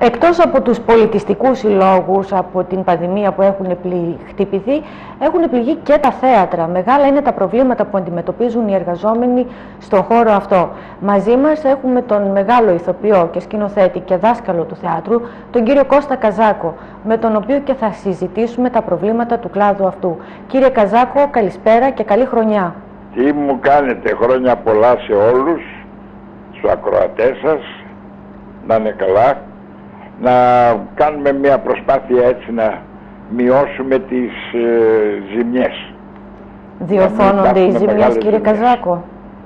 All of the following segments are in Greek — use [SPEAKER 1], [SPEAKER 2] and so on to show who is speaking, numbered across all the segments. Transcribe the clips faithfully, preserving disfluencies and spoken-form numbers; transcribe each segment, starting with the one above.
[SPEAKER 1] Εκτός από τους πολιτιστικούς συλλόγους, από την πανδημία που έχουν χτυπηθεί, έχουν πληγεί και τα θέατρα. Μεγάλα είναι τα προβλήματα που αντιμετωπίζουν οι εργαζόμενοι στον χώρο αυτό. Μαζί μας έχουμε τον μεγάλο ηθοποιό και σκηνοθέτη και δάσκαλο του θεάτρου, τον κύριο Κώστα Καζάκο, με τον οποίο και θα συζητήσουμε τα προβλήματα του κλάδου αυτού. Κύριε Καζάκο, καλησπέρα και καλή χρονιά.
[SPEAKER 2] Τι μου κάνετε, χρόνια πολλά σε όλους, στους ακροατές σας, να είναι καλά. Να κάνουμε μια προσπάθεια έτσι να μειώσουμε τις ε, ζημιές.
[SPEAKER 1] Διορθώνονται οι ζημιές, κύριε ζημιές. Καζάκο?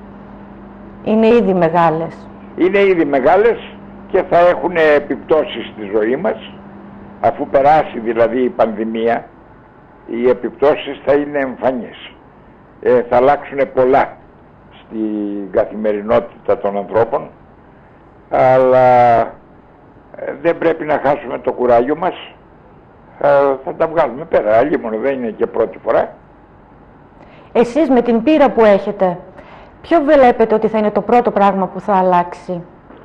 [SPEAKER 1] Είναι ήδη μεγάλες.
[SPEAKER 2] Είναι ήδη μεγάλες και θα έχουν επιπτώσεις στη ζωή μας. Αφού περάσει δηλαδή η πανδημία, οι επιπτώσεις θα είναι εμφανείς. Ε, θα αλλάξουν πολλά στην καθημερινότητα των ανθρώπων, αλλά ε, δεν πρέπει να χάσουμε το κουράγιο μας. Ε, θα τα βγάλουμε πέρα, άλλη μόνο δεν είναι και πρώτη φορά.
[SPEAKER 1] Εσείς με την πείρα που έχετε, ποιο βλέπετε ότι θα είναι το πρώτο πράγμα που θα αλλάξει?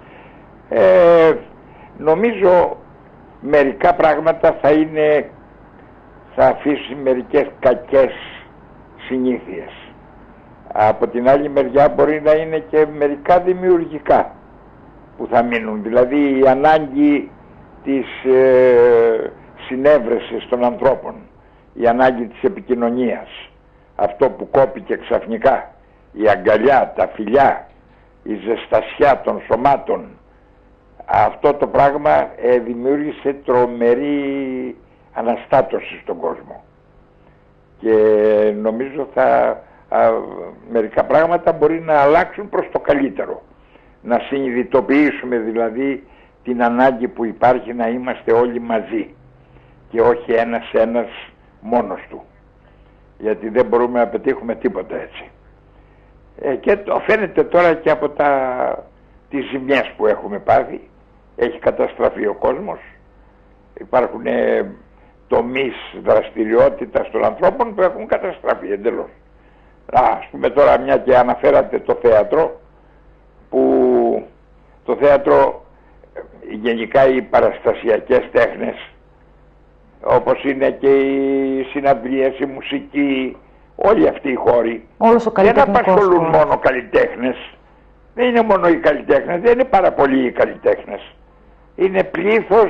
[SPEAKER 2] Ε, νομίζω μερικά πράγματα θα είναι, θα αφήσει μερικές κακές συνήθειες. Από την άλλη μεριά μπορεί να είναι και μερικά δημιουργικά που θα μείνουν. Δηλαδή η ανάγκη της ε, συνέβρεσης των ανθρώπων, η ανάγκη της επικοινωνίας, αυτό που κόπηκε ξαφνικά, η αγκαλιά, τα φιλιά, η ζεστασιά των σωμάτων, αυτό το πράγμα ε, δημιούργησε τρομερή αναστάτωση στον κόσμο. Και νομίζω θα α, μερικά πράγματα μπορεί να αλλάξουν προς το καλύτερο. Να συνειδητοποιήσουμε δηλαδή την ανάγκη που υπάρχει να είμαστε όλοι μαζί και όχι ένας ένας μόνος του. Γιατί δεν μπορούμε να πετύχουμε τίποτα έτσι. Ε, και το φαίνεται τώρα και από τα, τις ζημιές που έχουμε πάθει. Έχει καταστραφεί ο κόσμος. Υπάρχουν ε, τομείς δραστηριότητας των ανθρώπων που έχουν καταστραφεί εντελώς. Ας πούμε τώρα, μια και αναφέρατε το θέατρο, που το θέατρο, γενικά οι παραστασιακές τέχνες, όπως είναι και οι συναυλίες, η μουσική, όλοι αυτοί οι χώροι δεν απασχολούν μόνο καλλιτέχνες. Δεν είναι μόνο οι καλλιτέχνες, δεν είναι πάρα πολλοί οι καλλιτέχνες. Είναι πλήθος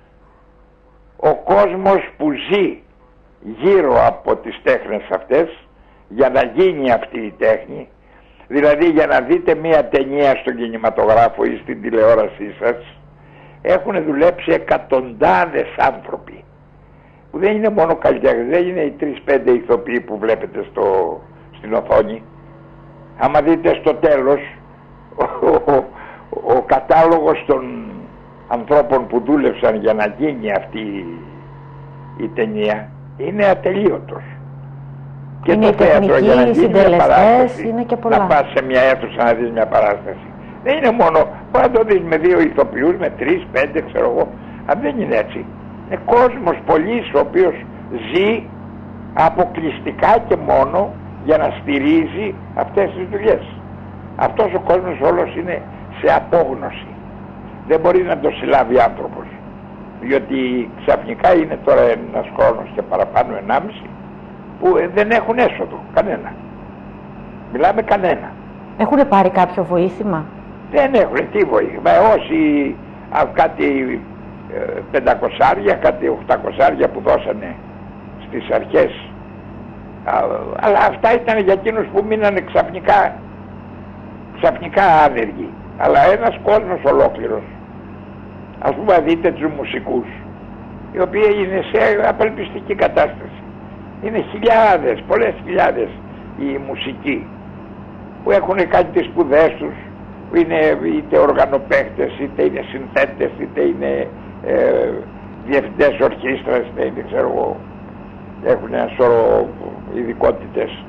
[SPEAKER 2] ο κόσμος που ζει γύρω από τις τέχνες αυτές για να γίνει αυτή η τέχνη. Δηλαδή για να δείτε μία ταινία στον κινηματογράφο ή στην τηλεόρασή σας, έχουν δουλέψει εκατοντάδες άνθρωποι που δεν είναι μόνο καλλιτέχνες, δεν είναι οι τρεις πέντε ηθοποιοί που βλέπετε στο, στην οθόνη. Άμα δείτε στο τέλος ο, ο, ο κατάλογος των ανθρώπων που δούλεψαν για να γίνει αυτή η, η ταινία είναι ατελείωτος. Και
[SPEAKER 1] είναι
[SPEAKER 2] το θέατρο για να γίνει μια παράσταση,
[SPEAKER 1] είναι και πολλά.
[SPEAKER 2] Να πας σε μια αίθουσα να δεις μια παράσταση, δεν είναι μόνο, μπορεί να το δεις με δύο ηθοποιούς, με τρεις, πέντε, ξέρω εγώ. Αν δεν είναι έτσι. Είναι κόσμος πολύς ο οποίος ζει αποκλειστικά και μόνο για να στηρίζει αυτές τις δουλειές. Αυτός ο κόσμος όλος είναι σε απόγνωση. Δεν μπορεί να το συλλάβει άνθρωπος. Διότι ξαφνικά είναι τώρα ένας χρόνος και παραπάνω, ενάμιση, που δεν έχουν έσοδο, κανένα. Μιλάμε κανένα.
[SPEAKER 1] Έχουν πάρει κάποιο βοήθημα?
[SPEAKER 2] Δεν έχουν, τι βοήθημα. Όσοι α, κάτι ε, πεντακοσάρια, κάτι οχτακοσάρια που δώσανε στις αρχές. Α, αλλά αυτά ήταν για εκείνους που μείνανε ξαφνικά, ξαφνικά άνεργοι. Αλλά ένας κόσμος ολόκληρος. Ας πούμε δείτε τους μουσικούς, οι οποίοι είναι σε απελπιστική κατάσταση. Είναι χιλιάδες, πολλές χιλιάδες οι μουσικοί που έχουν κάνει τις σπουδές τους, που είναι είτε οργανοπαίχτες, είτε είναι συνθέτες, είτε είναι ε, διευθυντές ορχήστρας, είτε είναι, ξέρω εγώ, έχουν ένα σώρο ειδικότητες.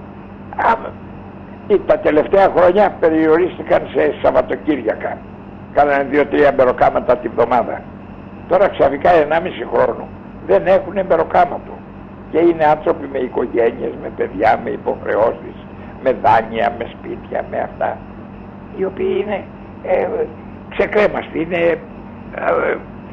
[SPEAKER 2] Τα τελευταία χρόνια περιορίστηκαν σε Σαββατοκύριακα. Κάνανε δύο-τρία εμπεροκάματα τη βδομάδα. Τώρα ξαφνικά ενάμιση χρόνο δεν έχουν εμπεροκάματο. Και είναι άνθρωποι με οικογένειες, με παιδιά, με υποχρεώσεις, με δάνεια, με σπίτια, με αυτά, οι οποίοι είναι ε, ξεκρέμαστοι, είναι ε,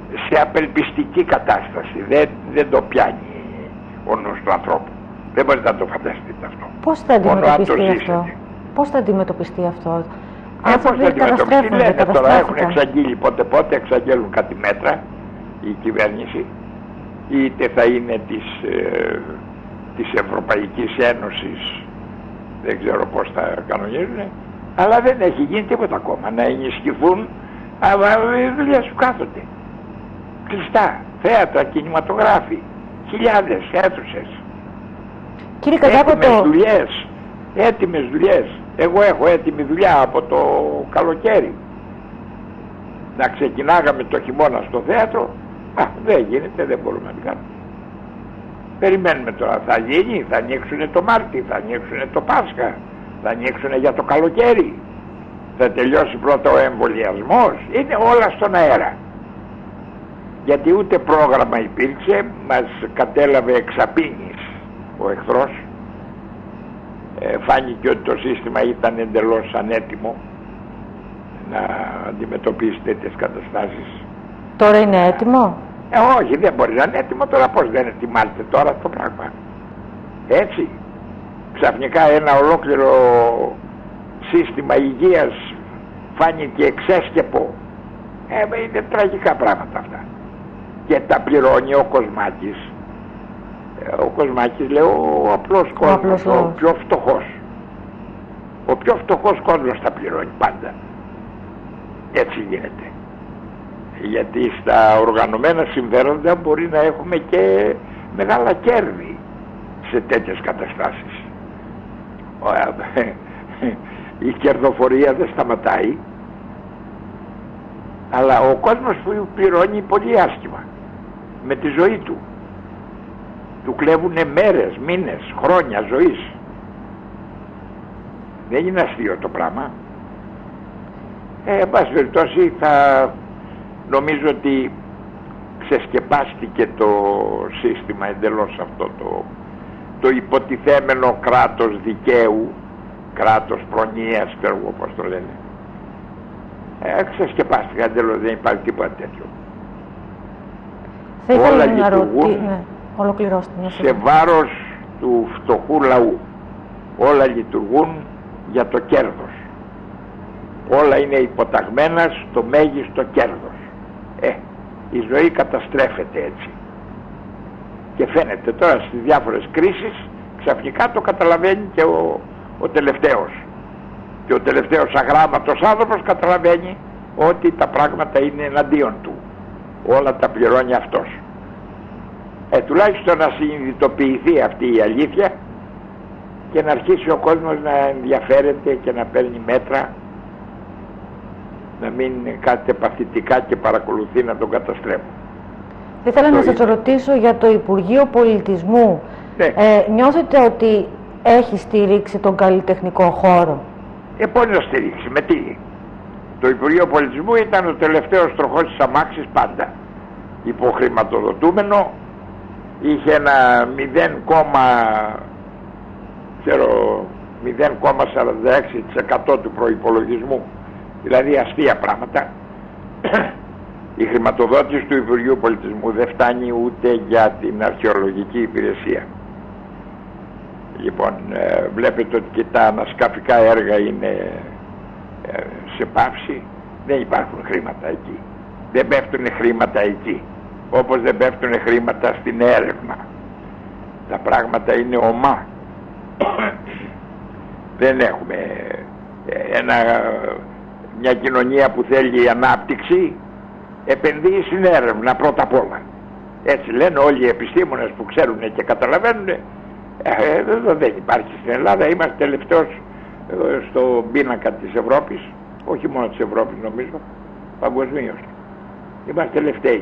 [SPEAKER 2] σε απελπιστική κατάσταση. Δεν, δεν το πιάνει ο νους του ανθρώπου. Δεν μπορείτε να το φανταστείτε αυτό.
[SPEAKER 1] Πώς θα αντιμετωπιστεί αυτό? Πώς θα αντιμετωπιστεί αυτό?
[SPEAKER 2] Ε, πώς θα αντιμετωπιστεί? Λένε τώρα, έχουν εξαγγείλει πότε πότε, εξαγγέλουν κάτι μέτρα η κυβέρνηση, είτε θα είναι της, ε, της Ευρωπαϊκής Ένωσης, δεν ξέρω πώς θα κανονίζουν, αλλά δεν έχει γίνει τίποτα ακόμα. Να ενισχυθούν, αλλά οι δουλειές σου κάθονται. Κλειστά, θέατρα, κινηματογράφοι, χιλιάδες αίθουσες.
[SPEAKER 1] Κύριε Καζάκο,
[SPEAKER 2] έτοιμες
[SPEAKER 1] το...
[SPEAKER 2] δουλειές, έτοιμες δουλειές. Εγώ έχω έτοιμη δουλειά από το καλοκαίρι. Να ξεκινάγαμε το χειμώνα στο θέατρο, α, δεν γίνεται, δεν μπορούμε να την κάνουμε. Περιμένουμε τώρα, θα γίνει, θα ανοίξουν το Μάρτι, θα ανοίξουν το Πάσχα, θα ανοίξουν για το καλοκαίρι, θα τελειώσει πρώτα ο εμβολιασμός, είναι όλα στον αέρα. Γιατί ούτε πρόγραμμα υπήρξε, μας κατέλαβε εξαπίνης ο εχθρός. Ε, φάνηκε ότι το σύστημα ήταν εντελώς ανέτοιμο να αντιμετωπίσει τέτοιες καταστάσεις.
[SPEAKER 1] Τώρα είναι έτοιμο?
[SPEAKER 2] Ε, όχι, δεν μπορεί να είναι έτοιμο τώρα. Πώς δεν ετοιμάζεται τώρα το πράγμα? Έτσι, ξαφνικά ένα ολόκληρο σύστημα υγείας φάνηκε εξέσκεπο. Ε, είναι τραγικά πράγματα αυτά. Και τα πληρώνει ο Κοσμάκης. Ο Κοσμάκης, λέω, ο απλός κόσμος, ο, ο πιο φτωχός. Ο πιο φτωχός κόσμος τα πληρώνει πάντα. Έτσι γίνεται. Γιατί στα οργανωμένα συμφέροντα μπορεί να έχουμε και μεγάλα κέρδη σε τέτοιες καταστάσεις. Η κερδοφορία δεν σταματάει, αλλά ο κόσμος που πληρώνει πολύ άσχημα με τη ζωή του. Του κλέβουνε μέρες, μήνες, χρόνια ζωής. Δεν είναι αστείο το πράγμα. Ε, εν πάση περιπτώσει, θα νομίζω ότι ξεσκεπάστηκε το σύστημα εντελώς αυτό το, το υποτιθέμενο κράτος δικαίου, κράτος προνοίας, ξέρω εγώ πώς το λένε. Ε, ξεσκεπάστηκε εντελώς, δεν υπάρχει τίποτα τέτοιο.
[SPEAKER 1] Θα ήθελα
[SPEAKER 2] όλα
[SPEAKER 1] να
[SPEAKER 2] λειτουργούν,
[SPEAKER 1] ρωτή, ναι, ολοκληρώστε,
[SPEAKER 2] σε βάρος του φτωχού λαού. Όλα λειτουργούν για το κέρδος. Όλα είναι υποταγμένα στο μέγιστο κέρδος. Ε, η ζωή καταστρέφεται έτσι. Και φαίνεται τώρα στις διάφορες κρίσεις, ξαφνικά το καταλαβαίνει και ο, ο τελευταίος. Και ο τελευταίος αγράμματος άνθρωπος καταλαβαίνει ότι τα πράγματα είναι εναντίον του. Όλα τα πληρώνει αυτός. Ε, τουλάχιστον να συνειδητοποιηθεί αυτή η αλήθεια και να αρχίσει ο κόσμος να ενδιαφέρεται και να παίρνει μέτρα, να μην κάθεται παθητικά και παρακολουθεί να τον καταστρέφουν.
[SPEAKER 1] Θα ήθελα να σας ρωτήσω για το Υπουργείο Πολιτισμού.
[SPEAKER 2] Ναι.
[SPEAKER 1] Ε, νιώθετε ότι έχει στηρίξει τον καλλιτεχνικό χώρο?
[SPEAKER 2] Ε, πώς να στηρίξει, με τι? Το Υπουργείο Πολιτισμού ήταν ο τελευταίος τροχός της αμάξης πάντα. Υποχρηματοδοτούμενο, είχε ένα μηδέν κόμμα σαράντα έξι τοις εκατό του προϋπολογισμού, δηλαδή αστεία πράγματα. Η χρηματοδότηση του Υπουργείου Πολιτισμού δεν φτάνει ούτε για την αρχαιολογική υπηρεσία. Λοιπόν, ε, βλέπετε ότι και τα ανασκαφικά έργα είναι ε, σε πάυση. Δεν υπάρχουν χρήματα εκεί. Δεν πέφτουν χρήματα εκεί. Όπως δεν πέφτουν χρήματα στην έρευνα. Τα πράγματα είναι ομά. Δεν έχουμε ένα, μια κοινωνία που θέλει ανάπτυξη, επενδύει στην έρευνα πρώτα απ' όλα. Έτσι λένε όλοι οι επιστήμονες που ξέρουν και καταλαβαίνουν. Ε, δεν υπάρχει στην Ελλάδα. Είμαστε τελευταίος στο πίνακα της Ευρώπης, όχι μόνο της Ευρώπης νομίζω, παγκοσμίως. Είμαστε τελευταίοι.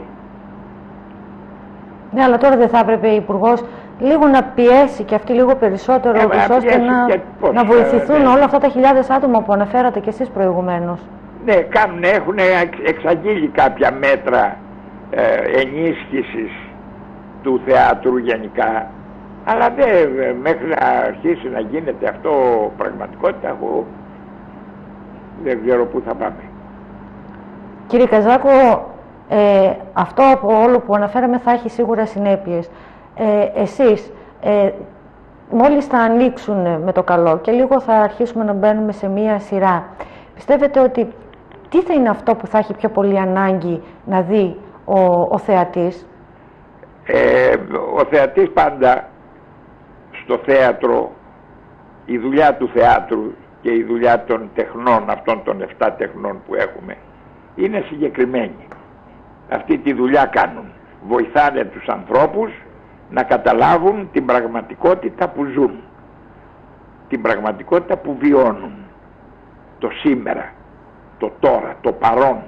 [SPEAKER 1] Ναι, αλλά τώρα δεν θα έπρεπε ο Υπουργός λίγο να πιέσει και αυτή λίγο περισσότερο, ε, ώστε να, πώς, να βοηθηθούν ναι. όλα αυτά τα χιλιάδες άτομα που αναφέρατε και εσείς προηγουμένως?
[SPEAKER 2] Ναι, κάνουν, έχουν εξαγγείλει κάποια μέτρα ε, ενίσχυσης του θεάτρου γενικά, αλλά δεν, μέχρι να αρχίσει να γίνεται αυτό πραγματικότητα, εγώ δεν ξέρω πού θα πάμε.
[SPEAKER 1] Κύριε Καζάκο, Ε, αυτό από όλο που αναφέραμε θα έχει σίγουρα συνέπειες. Ε, εσείς, ε, μόλις θα ανοίξουν με το καλό και λίγο θα αρχίσουμε να μπαίνουμε σε μία σειρά, πιστεύετε ότι τι θα είναι αυτό που θα έχει πιο πολύ ανάγκη να δει ο, ο θεατής?
[SPEAKER 2] Ε, ο θεατής πάντα στο θέατρο, η δουλειά του θεάτρου και η δουλειά των τεχνών, αυτών των εφτά τεχνών που έχουμε, είναι συγκεκριμένη. Αυτή τη δουλειά κάνουν. Βοηθάνε τους ανθρώπους να καταλάβουν την πραγματικότητα που ζουν, την πραγματικότητα που βιώνουν, το σήμερα, το τώρα, το παρόν.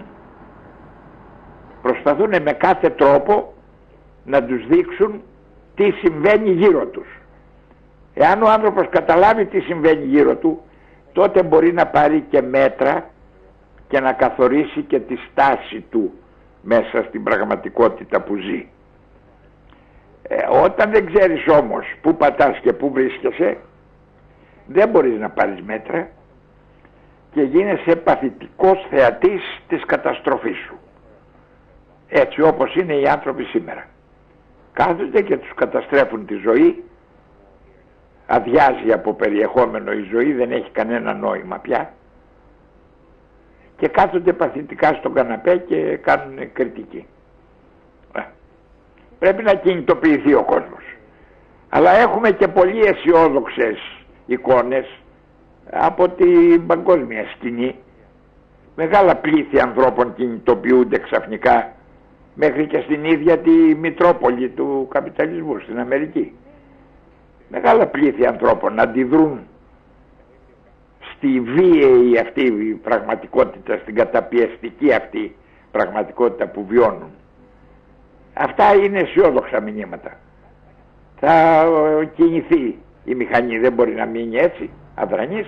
[SPEAKER 2] Προσπαθούν με κάθε τρόπο να τους δείξουν τι συμβαίνει γύρω τους. Εάν ο άνθρωπος καταλάβει τι συμβαίνει γύρω του, τότε μπορεί να πάρει και μέτρα και να καθορίσει και τη στάση του μέσα στην πραγματικότητα που ζει. Ε, όταν δεν ξέρεις όμως πού πατάς και πού βρίσκεσαι, δεν μπορείς να πάρεις μέτρα και γίνεσαι παθητικός θεατής της καταστροφής σου. Έτσι όπως είναι οι άνθρωποι σήμερα. Κάθονται και τους καταστρέφουν τη ζωή, αδειάζει από περιεχόμενο η ζωή, δεν έχει κανένα νόημα πια, και κάθονται παθητικά στον καναπέ και κάνουν κριτική. Ε, πρέπει να κινητοποιηθεί ο κόσμος. Αλλά έχουμε και πολύ αισιόδοξες εικόνες από την παγκόσμια σκηνή. Μεγάλα πλήθη ανθρώπων κινητοποιούνται ξαφνικά, μέχρι και στην ίδια τη Μητρόπολη του καπιταλισμού στην Αμερική. Μεγάλα πλήθη ανθρώπων αντιδρούν στη βίαιη αυτή πραγματικότητα, στην καταπιεστική αυτή πραγματικότητα που βιώνουν. Αυτά είναι αισιόδοξα μηνύματα. Θα κινηθεί η μηχανή, δεν μπορεί να μείνει έτσι αδρανής.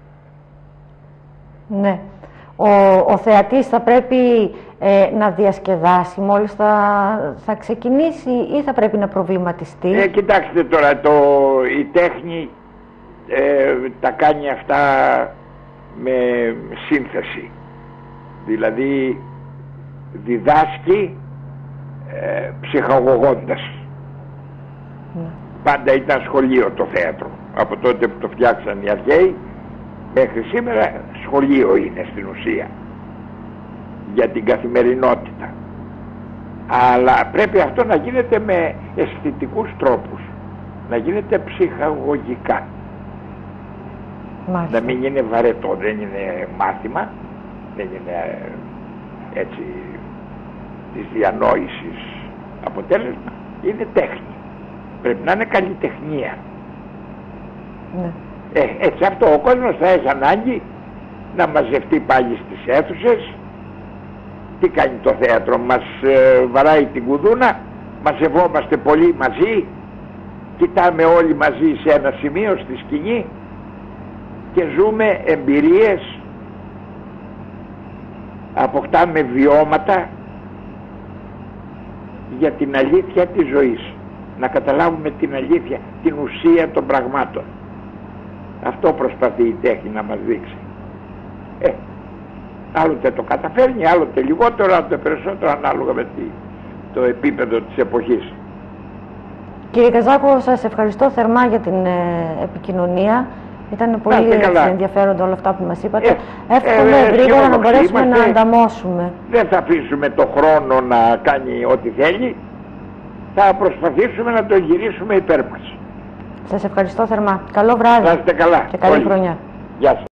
[SPEAKER 1] Ναι. Ο, ο θεατής θα πρέπει ε, να διασκεδάσει μόλις θα, θα ξεκινήσει ή θα πρέπει να προβληματιστεί?
[SPEAKER 2] Ε, κοιτάξτε τώρα, το, η τέχνη ε, τα κάνει αυτά με σύνθεση. Δηλαδή διδάσκει ε, ψυχαγωγώντας. Mm. Πάντα ήταν σχολείο το θέατρο. Από τότε που το φτιάξαν οι αρχαίοι μέχρι σήμερα σχολείο είναι στην ουσία για την καθημερινότητα. Αλλά πρέπει αυτό να γίνεται με αισθητικούς τρόπους, να γίνεται ψυχαγωγικά.
[SPEAKER 1] Μάλιστα.
[SPEAKER 2] Να μην είναι βαρετό, δεν είναι μάθημα, δεν είναι έτσι της διανόησης αποτέλεσμα, είναι τέχνη. Πρέπει να είναι καλλιτεχνία.
[SPEAKER 1] Ναι.
[SPEAKER 2] Ε, έτσι αυτό ο κόσμος θα έχει ανάγκη να μαζευτεί πάλι στις αίθουσες. Τι κάνει το θέατρο? Μας ε, βαράει την κουδούνα, μαζευόμαστε πολύ μαζί, κοιτάμε όλοι μαζί σε ένα σημείο στη σκηνή και ζούμε εμπειρίες, αποκτάμε βιώματα για την αλήθεια της ζωής, να καταλάβουμε την αλήθεια, την ουσία των πραγμάτων. Αυτό προσπαθεί η τέχνη να μας δείξει. Ε, άλλοτε το καταφέρνει, άλλοτε λιγότερο, άλλοτε περισσότερο, ανάλογα με το επίπεδο της εποχής.
[SPEAKER 1] Κύριε Καζάκο, σας ευχαριστώ θερμά για την ε, επικοινωνία. Ήταν πολύ ενδιαφέροντα όλα αυτά που μας είπατε. Ε, Εύχομαι ε, γρήγορα να μπορέσουμε είμαστε, να ανταμώσουμε. Δεν θα αφήσουμε το χρόνο να κάνει ό,τι θέλει. Θα προσπαθήσουμε να το γυρίσουμε υπέρ μας. Σας ευχαριστώ θερμά. Καλό βράδυ. Να είστε καλά. Και καλή όλοι. Χρονιά. Γεια σας.